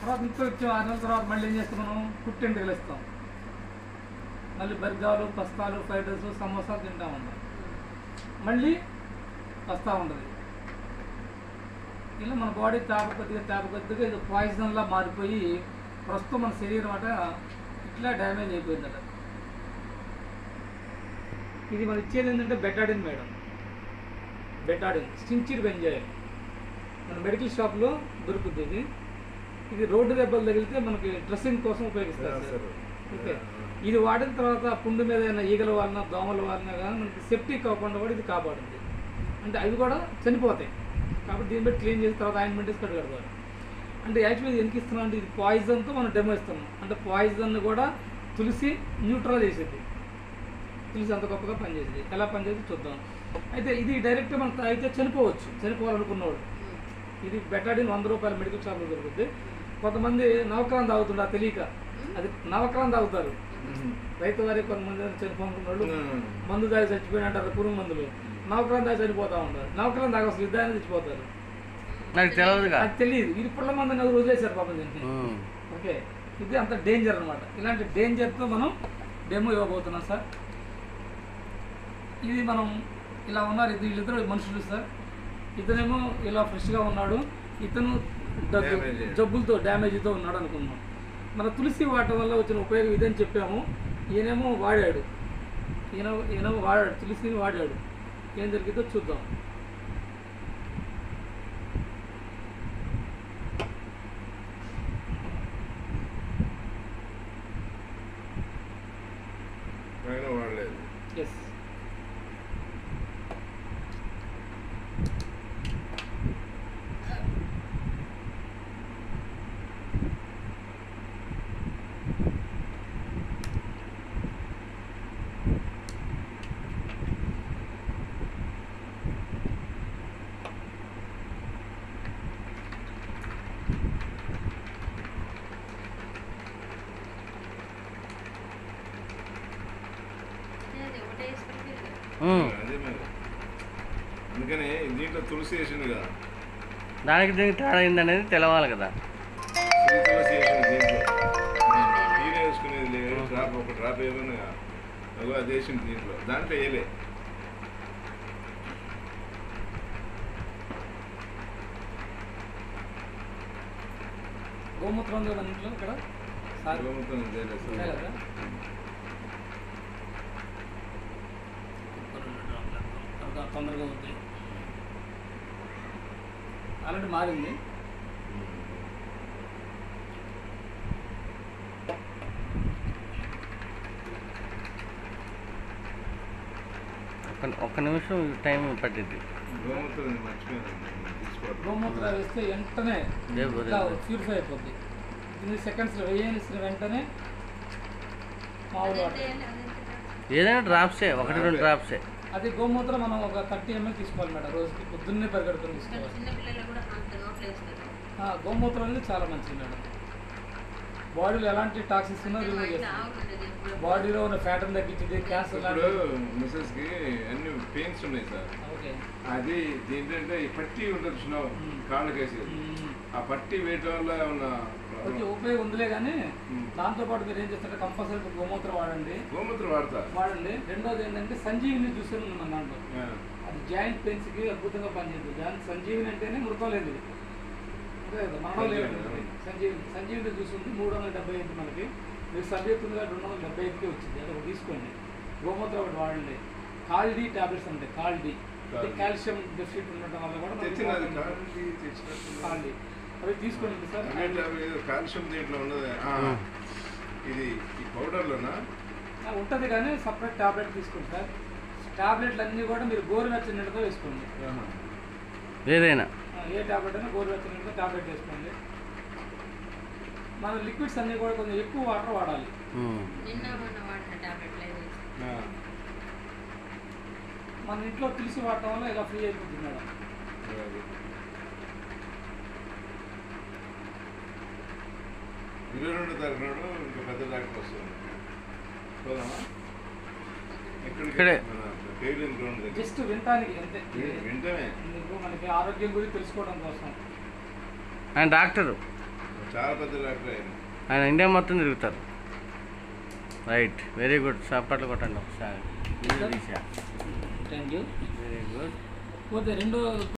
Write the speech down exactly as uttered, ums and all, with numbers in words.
తర్వాత ఇంకో ఇచ్చాం ఆరు నెలల తర్వాత మళ్ళీ ఏం చేస్తాం మనం పుట్టెంటుకలు ఇస్తాం, మళ్ళీ బర్గాలు పస్తాలు ఫ్రైడ్ రైస్ సమోసాలు తింటూ ఉంటాం, మళ్ళీ వస్తూ ఉంటుంది. ఇలా మన బాడీ తేప కొద్దిగా తేప కొద్దిగా ఇది పాయిజన్లా మారిపోయి ప్రస్తుతం మన శరీరం అట ఇట్లా డ్యామేజ్ అయిపోయిందట. ఇది మనం ఇచ్చేది ఏంటంటే బెటాడిన్ మేడం, బెటాడిన్ స్టించిడ్ బెంజాయిల్ మన మెడికల్ షాప్లో దొరుకుతుంది. ఇది ఇది రోడ్డు దెబ్బలు తగిలితే మనకి డ్రెస్సింగ్ కోసం ఉపయోగిస్తారు సార్. ఓకే, ఇది వాడిన తర్వాత పుండు మీద ఏదైనా ఈగల వాలినా దోమల వాలినా కానీ మనకి సెప్టిక్ అవ్వకుండా కూడా ఇది కాపాడుతుంది. అంటే అవి కూడా చనిపోతాయి కాబట్టి దీన్ని బట్టి క్లీన్ చేసిన తర్వాత ఆయింట్మెంట్ వేసి కడగడతారు. అంటే యాక్చువల్లీ ఎందుకు ఇస్తున్నాం అంటే ఇది పాయిజన్తో మనం డెమో ఇస్తున్నాం. అంటే పాయిజన్ కూడా తులసి న్యూట్రల్ చేసేది, తులసి అంత గొప్పగా పనిచేసేది. ఎలా పనిచేసి చూద్దాం. అయితే ఇది డైరెక్ట్ మనం తాగితే చనిపోవచ్చు, చనిపోవాలనుకున్నవాడు. ఇది బెటాడిన్ వంద రూపాయల మెడికల్ షాప్లో దొరుకుతుంది. కొంతమంది నవక్రాన్ తాగుతుంటారు తెలియక, అది నవక్రాన్ తాగుతారు. రైతు వారి కొంతమంది చనిపోనుకున్నాడు మందు తాగి చచ్చిపోయిన అంటారు పురుగు మందులు, నవక్రాన్ తాగి చనిపోతూ ఉంటారు. నవక్రాన్ తాగి అసలు యుద్ధాన్ని చచ్చిపోతారు, అది తెలియదు. ఇది పుల్ల మందిని ఎవరు వదిలేశారు పాపం దీనికి. ఓకే, ఇది అంత డేంజర్ అనమాట. ఇలాంటి డేంజర్తో మనం డెమో ఇవ్వబోతున్నాం సార్. ఇది మనం ఇలా ఉన్నారు, ఇది వీళ్ళిద్దరు మనుషులు సార్. ఇతనేమో ఇలా ఫ్రెష్గా ఉన్నాడు, ఇతను దగ్గు జబ్బులతో డ్యామేజ్తో ఉన్నాడు అనుకున్నాం. మన తులసి వాడటం వల్ల వచ్చిన ఉపయోగం ఇదని చెప్పాము. ఈయనేమో వాడాడు, ఈయన ఈయనేమో వాడాడు తులసిని వాడాడు. ఏం జరిగిందో చూద్దాం. ఎస్, అందుకని దీంట్లో తులసి వేసింది కదా, దానికి దీనికి తేడా అయిందనేది తెలవాలి కదా. తులసి వేసింది దీంట్లో, తీరే వేసుకునేది లేదు. డ్రాప్ ఒక డ్రాప్ ఏమన్నా అది వేసింది దీంట్లో, దాంట్లో వేయలే. గోమూత్రం ఇంట్లో ఇక్కడ గోమూత్రం తొందరగా ఉంది, ఆల్రెడీ మారింది. ఒక్క నిమిషం టైం పట్టింది. గోమూత్రం వేస్తే వెంటనే ప్యూరిఫై అయిపోద్ది. ఎనిమిది సెకండ్స్లో వేయాల్సిన వెంటనే మామూలు ఏదైనా డ్రాప్సే, ఒకటి రెండు డ్రాప్సే. అది గోమూత్రం మనం ఒక థర్టీ ఎంఎల్ తీసుకోవాలి మేడం రోజుకి, పొద్దున్నే పరిగెడుతుంది తీసుకోవాలి. గోమూత్రం అనేది చాలా మంచిది మేడం. బాడీలో ఎలాంటి టాక్సిన్స్ ఉన్నా రిమూవ్ చేస్తుంది, బాడీలో ఉన్న ఫ్యాట్ని తగ్గించింది, క్యాన్సర్ మిసెస్కి అన్ని పెయిన్స్ ఉన్నాయి సార్. ఓకే, అది ఏంటంటే ఈ పట్టి ఉంటుంది చిన్న కాళ్ళకేసి, ఆ పట్టి వేయటం వల్ల ఉన్న ఓకే ఉపయోగం ఉందిలే. కానీ దాంతోపాటు మీరు ఏం చేస్తారంటే కంపల్సరీ గోమూత్రం వాడండి, గోమూత్రం వాడతా వాడండి. రెండోది ఏంటంటే సంజీవిని చూసాను ఉంది మన దాంట్లో, అది జాయింట్ పెయిన్స్కి అద్భుతంగా పనిచేస్తుంది. దాని సంజీవిని అంటేనే మృతం లేదు, అదే కదా మనలో లేదు. సంజీవిని సంజీవిని చూసింది మూడు వందల డెబ్బై ఐదు మనకి, మీరు సబ్జెక్ట్ ఉంది కాబట్టి రెండు వందల డెబ్బై ఐదుకి వచ్చింది. అది ఒకటి తీసుకోండి. గోమూత్రం ఒకటి వాడండి. కాల్డీ టాబ్లెట్స్ ఉంటాయి, కాల్డీ అంటే కాల్షియం డెఫిషిట్ ఉండటం వల్ల కూడా కాల్డీ అవి తీసుకోండి సార్. కాల్షియం దీంట్లో ఉన్నది ఇది ఈ పౌడర్లోనా ఉంటుంది కానీ సపరేట్ టాబ్లెట్ తీసుకోండి సార్. టాబ్లెట్లు అన్నీ కూడా మీరు గోరువెచ్చని నీళ్ళతో వేసుకోండి. ఏదైనా ఏ టాబ్లెట్ అయినా గోరువెచ్చని నీళ్ళతో టాబ్లెట్ వేసుకోండి. మన లిక్విడ్స్ అన్నీ కూడా కొంచెం ఎక్కువ వాటర్ వాడాలి. మన ఇంట్లో తులసి వాడటం వల్ల ఇలా ఫ్రీ అయిపోతుంది మేడం. ఇరవై రెండు తారీఖు నాడు ఇంకా పెద్ద డాక్టర్ వస్తుంది. జస్ట్ వింటానికి అంతే, వింటమే మనకి ఆరోగ్యం గురించి తెలుసుకోవడం కోసం. డాక్టరు చాలా పెద్ద డాక్టర్ ఆయన. ఆయన ఇండియా మొత్తం తిరుగుతారు. Right, very good. చప్పట్లు కొట్టండి ఒకసారి. Thank you. Very good. పోతే రెండో